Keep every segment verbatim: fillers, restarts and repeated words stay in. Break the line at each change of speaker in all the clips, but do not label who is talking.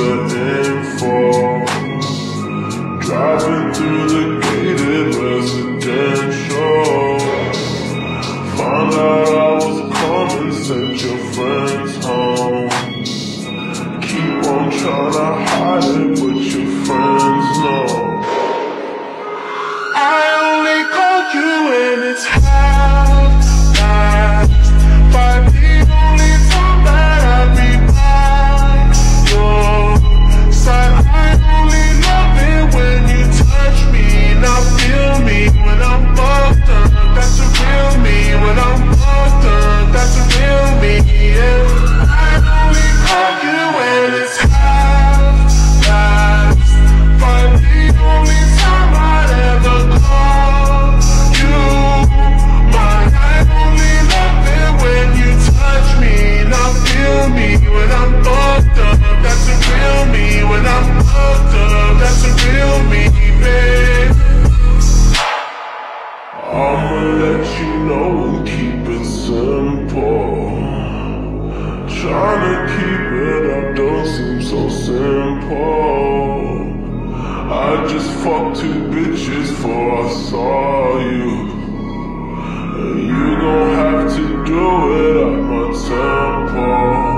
the info. Driving through the gated residential. Found out I was coming, sent your friends home. Keep on trying to hide it, but your friends know. I only call you when it's half past five. The only time that I be by your side. I only love it when you touch me. Now feel me when I'm fucked up. That's a real me. When I'm fucked up, that's a real me, yeah. I only call you when it's half past five. The only time I'd ever call you mine. I only love it when you touch me. Now feel me when I'm fucked up. That's a real me. When I'm fucked up, that's a real me, babe. I'ma let you know and keep it simple. Tryna keep it up don't seem so simple. I just fucked two bitches before I saw you. And you gon' have to do it at my tempo.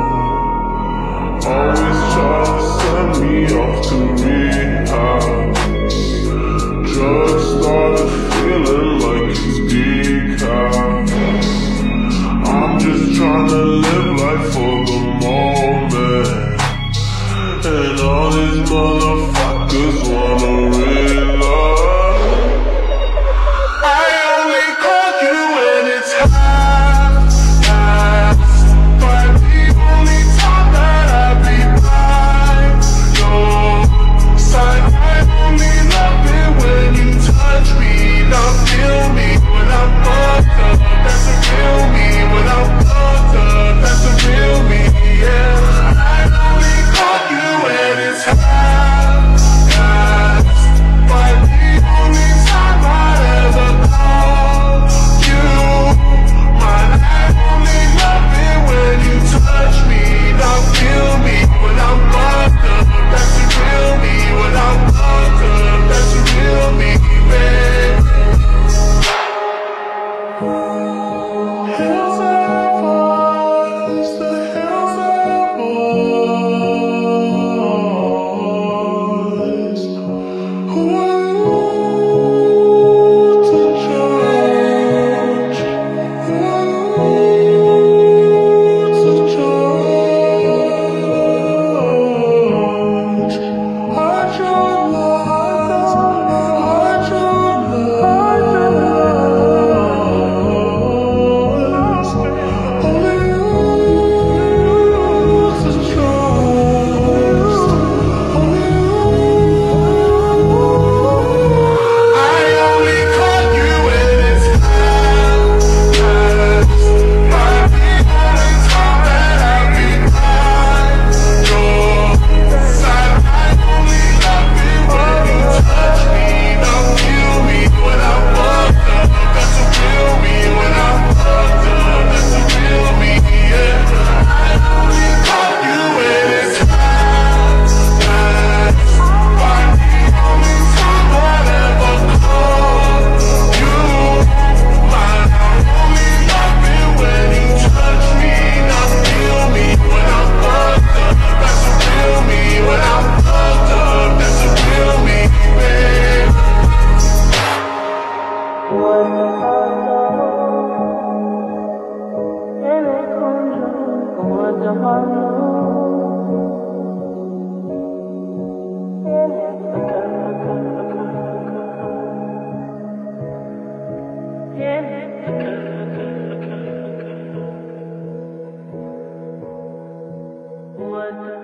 Always try to send me off to rehab. Drugs started feeling like it's decaf. I'm just trying to live life for the moment. And all these motherfuckers wanna reload. I only call you when it's half past five. The only time that I be by your side. I only love it when you touch me. Now feel me when I'm fucked up. That's a real me. When I'm fucked up, that's a real me, yeah. I only call you when it's half past five. The only time I'd ever call you mine. I only love it when you touch me. Now feel me when I'm fucked up. That's a real me. When I'm fucked up, that's a real me, babe. Hills and valleys, the hills and valleys. Who are you to judge? Who are you to judge? Hide your lies, hide your lies. Only you to trust. Only you. I only call you when it's half past five. The only time that I be by your side. I only love it when you touch me. Now feel me when I'm fucked up. That's a real me. When I'm fucked up, that's a real me, yeah. I only call you when it's half past five. The only time I'd ever call you mine. I only love it when you touch me. Now feel me when I'm fucked up. That's a real me. When I'm fucked up, that's a real me, babe.
What